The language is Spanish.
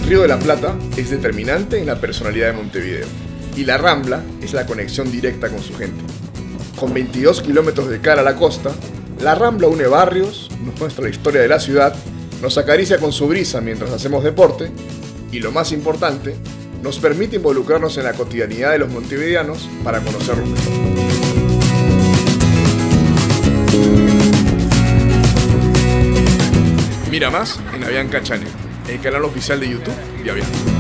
Río de la Plata es determinante en la personalidad de Montevideo y la Rambla es la conexión directa con su gente. Con 22 kilómetros de cara a la costa, la Rambla une barrios, nos muestra la historia de la ciudad, nos acaricia con su brisa mientras hacemos deporte y, lo más importante, nos permite involucrarnos en la cotidianidad de los montevideanos para conocerlos mejor. Mira más en Avianca Channel, el canal oficial de YouTube de Avianca.